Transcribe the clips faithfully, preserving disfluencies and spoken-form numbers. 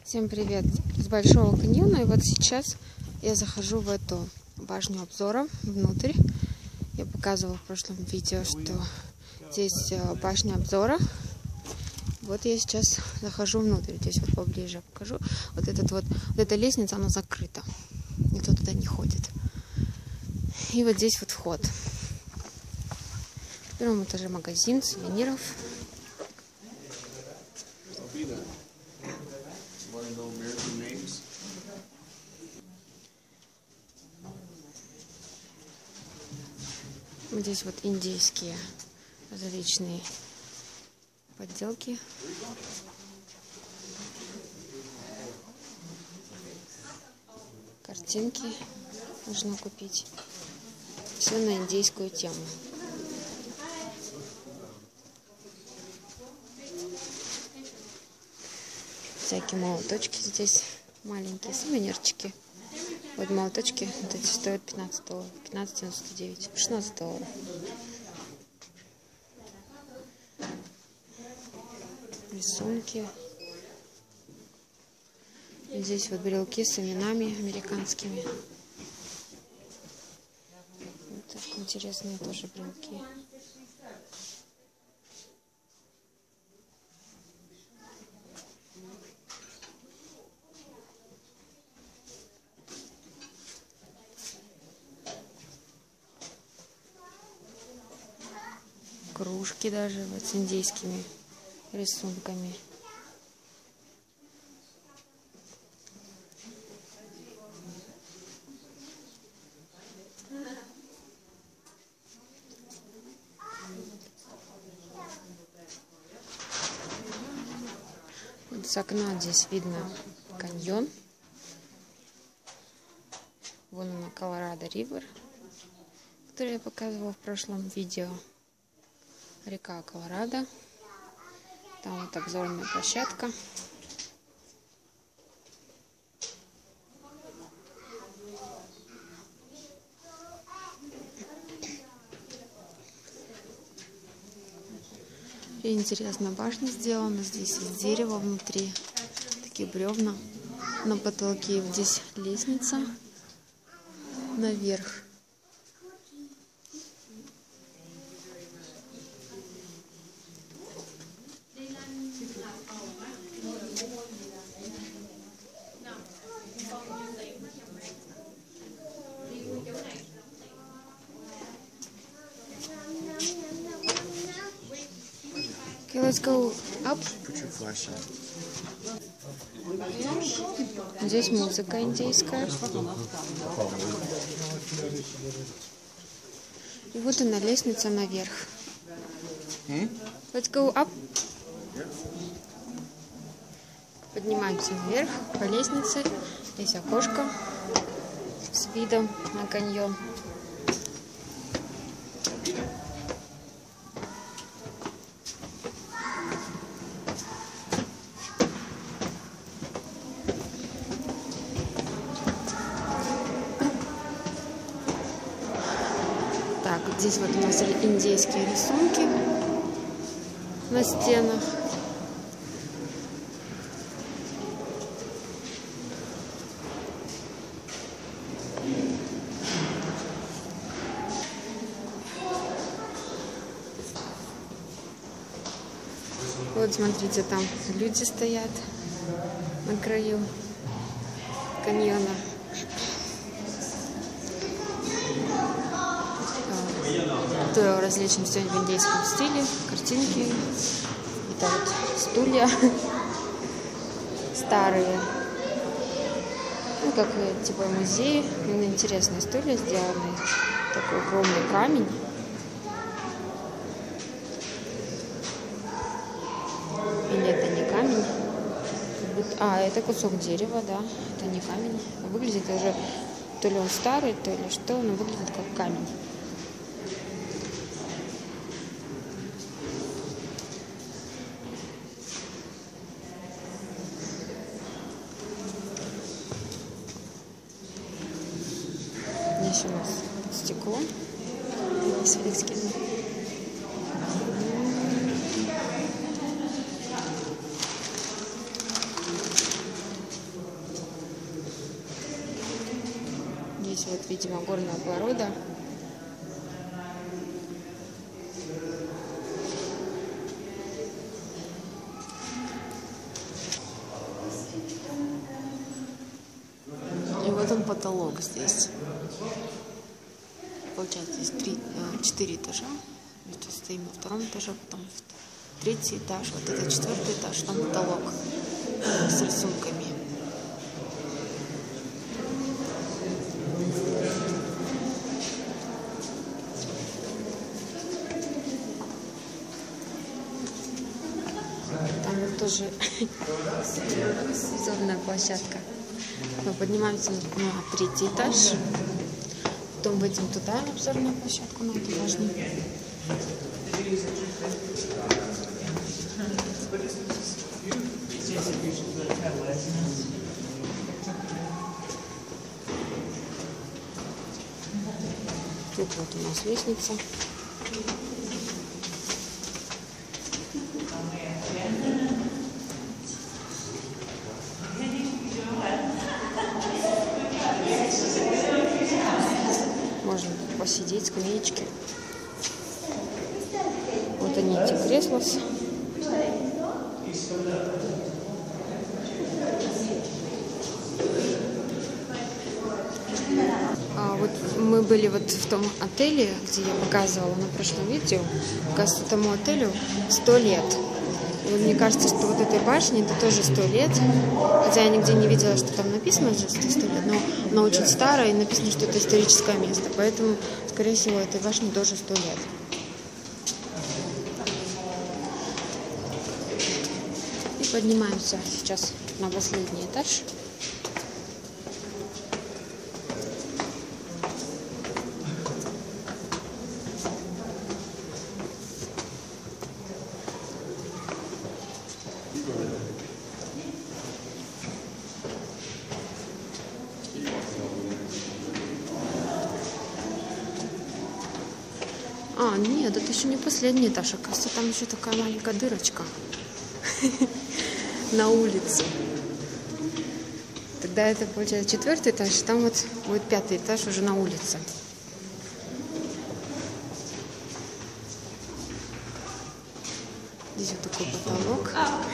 Всем привет с Большого каньона. И вот сейчас я захожу в эту башню обзора внутрь. Я показывала в прошлом видео, что здесь башня обзора. Вот я сейчас захожу внутрь. Здесь вот поближе покажу. Вот этот вот, вот эта лестница, она закрыта. Никто туда не ходит. И вот здесь вот вход. В первом этаже магазин сувениров. Здесь вот индийские различные подделки. Картинки можно купить. Все на индийскую тему. Всякие молоточки здесь маленькие, сувенирчики. Вот молоточки, вот эти стоят пятнадцать долларов, пятнадцать девяносто девять, шестнадцать долларов. Рисунки. И здесь вот брелки с именами американскими. Вот так интересные тоже брелки. Кружки даже вот с индийскими рисунками. Вот с окна здесь видно каньон. Вон она, Колорадо Ривер, который я показывала в прошлом видео. Река Колорадо. Там вот обзорная площадка. И интересно, башня сделана. Здесь из дерева внутри. Такие бревна на потолке. Здесь лестница наверх. Okay, let's go up. Здесь музыка индейская. И вот она, лестница наверх. Let's go up. Поднимаемся наверх по лестнице. Здесь окошко с видом на каньон. Так, здесь вот у нас индейские рисунки на стенах. Вот, смотрите, там люди стоят на краю каньона. То различим сегодня в индейском стиле. Картинки. Это вот стулья старые. Ну, как типа музей. Интересные стулья сделаны. Такой огромный камень. Или это не камень? А, это кусок дерева, да. Это не камень. Выглядит уже то ли он старый, то ли что, но выглядит как камень. Здесь у нас стекло. Свет скину. вот, видимо, горная порода. И вот он потолок здесь. Получается, здесь три, четыре этажа. Мы сейчас стоим на втором этаже, потом третий этаж, вот это четвертый этаж, там потолок с рисунками. Там вот тоже обзорная площадка. Мы поднимаемся на третий этаж, потом выйдем туда, на обзорную площадку, на эту башню. Тут вот у нас лестница. Можно посидеть, скамеечки. Вот они, эти кресла. А вот мы были вот в том отеле, где я показывала на прошлом видео. Кажется, этому отелю сто лет. И вот мне кажется, что вот этой башне это тоже сто лет. Хотя я нигде не видела, что там написано сто лет, но она очень старая и написано, что это историческое место. Поэтому, скорее всего, этой башне тоже сто лет. И поднимаемся сейчас на последний этаж. А, нет, это еще не последний этаж, оказывается, там еще такая маленькая дырочка на улицу. Тогда это получается четвертый этаж, там вот будет пятый этаж уже на улице. Здесь вот такой потолок.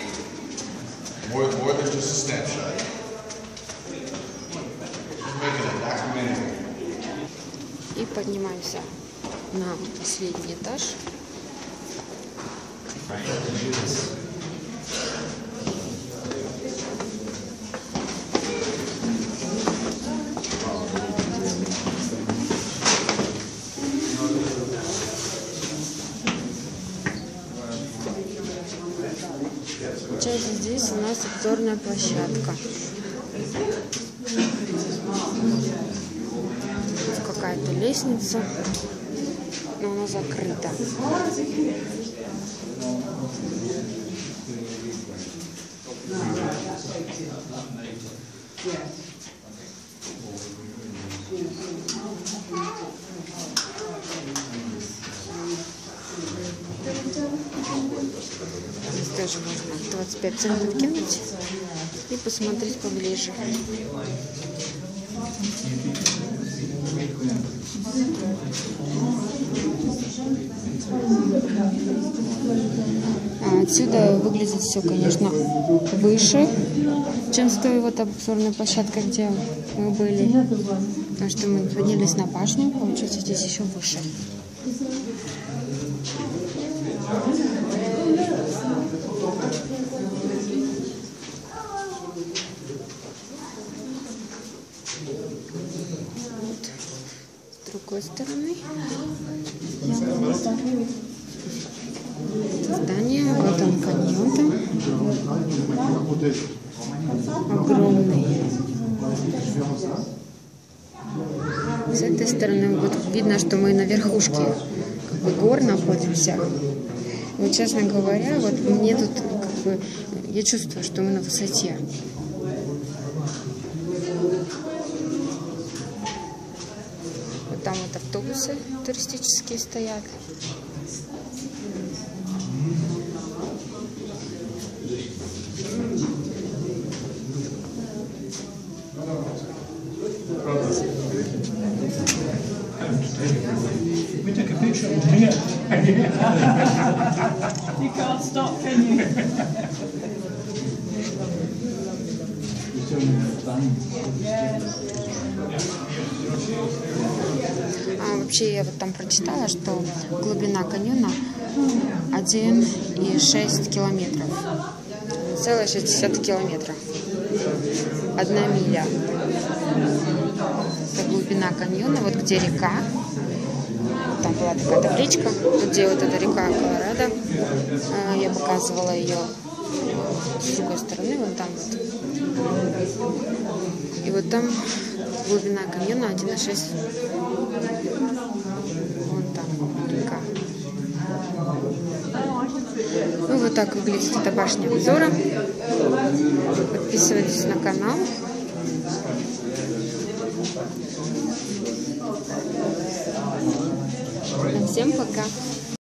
И поднимаемся на последний этаж. Получается, здесь у нас обзорная площадка. Тут какая-то лестница, но она закрыта. Здесь тоже можно двадцать пять центов кинуть и посмотреть поближе. А отсюда выглядит все, конечно, выше, чем с той вот обзорной площадкой, где мы были. Потому что мы поднялись на башню, получается, здесь еще выше. Вот. С другой стороны здание, вот он каньон там огромный. С этой стороны вот видно, что мы на верхушке как бы гор находимся. Вот, честно говоря, вот мне тут как бы я чувствую, что мы на высоте. Вот там вот автобусы туристические стоят. We took a picture of me. You can't stop, can you? А, вообще я вот там прочитала, что глубина каньона один и шесть километров. Целых шестьдесят километров. Одна миля. Это глубина каньона, вот где река. Там была такая табличка, где вот эта река Колорадо. Я показывала ее с другой стороны, вон там вот. И вот там глубина каньона один и шесть. Вон там река. Ну вот так выглядит эта башня обзора. Подписывайтесь на канал. Всем пока.